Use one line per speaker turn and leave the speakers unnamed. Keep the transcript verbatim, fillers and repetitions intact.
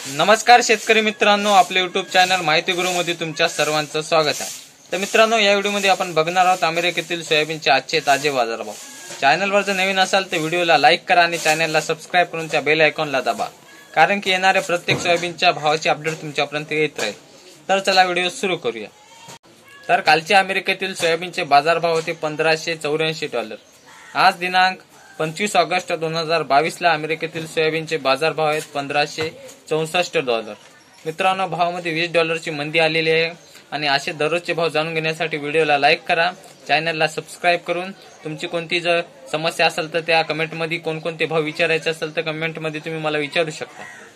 नमस्कार शेतकरी मित्रांनो, आपले युट्यूब चॅनल माहिती गुरु मध्ये तुमच्या सर्वांचं स्वागत आहे। तर मित्रांनो, या व्हिडिओमध्ये आपण बघणार आहोत अमेरिकेतील सोयाबीनचे आजचे ताजे बाजारभाव। चॅनलवर जर नवीन असाल तर व्हिडिओला लाईक करा आणि चॅनलला सबस्क्राइब करून त्या बेल आयकॉनला दाबा, कारण की येणाऱ्या प्रत्येक सोयाबीनच्या भावाची अपडेट तुमच्यापर्यंत येत राहील। तर चला व्हिडिओ सुरू करूया। तर कालचे अमेरिकेतील सोयाबीनचे बाजारभाव होते पंधराशे चौऱ्याऐंशी डॉलर। आज दिनांक पंचवीस ऑगस्ट दोन हजार बावीस ला अमेरिकेतील सोयाबीनचे बाजारभाव आहेत पंधराशे चौसष्ट डॉलर। मित्रांनो, भावामध्ये वीस डॉलरची मंदी आलेली आहे आणि असे दररोजचे भाव जाणून घेण्यासाठी व्हिडिओला लाईक करा, चॅनलला सबस्क्राइब करून तुमची कोणती जर समस्या असेल तर त्या कमेंटमध्ये कोणकोणते भाव विचारायचे असेल तर कमेंटमध्ये तुम्ही मला विचारू शकता।